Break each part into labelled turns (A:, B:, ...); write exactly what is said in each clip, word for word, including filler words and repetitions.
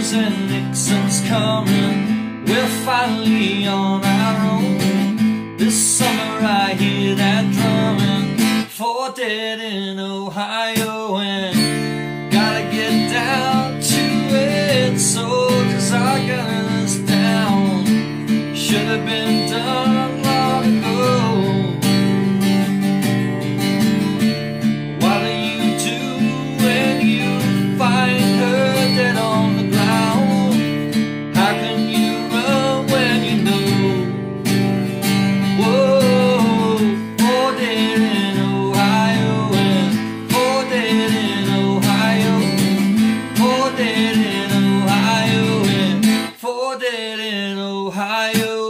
A: said Nixon's coming, we're finally on our own. This summer I hear that drumming for dead in Ohio, and gotta get down to it. Soldiers are gunning us down, should have been done long ago. What do you do when you find her dead on the ground? How can you run when you know? Whoa, oh, dead in Ohio, and oh, dead in Ohio, oh, dead in Ohio, and for dead in Ohio.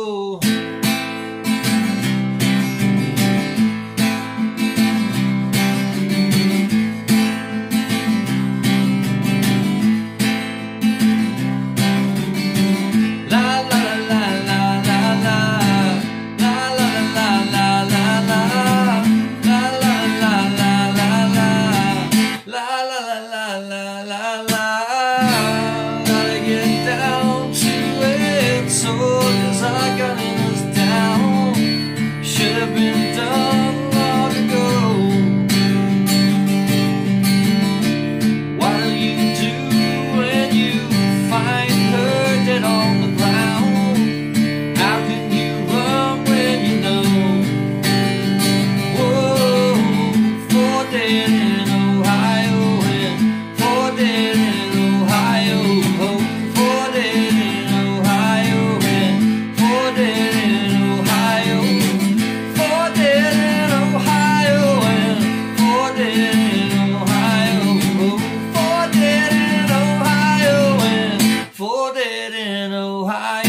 A: Soldiers are gunning us down, should have been done long ago. What do you do when you find her dead on the ground? How can you run when you know? Whoa, for dead in Ohio, and for dead in Ohio, oh, for dead in Ohio. For dead in Ohio, for dead in Ohio, and for dead in Ohio, oh, for dead in Ohio, and for dead in Ohio.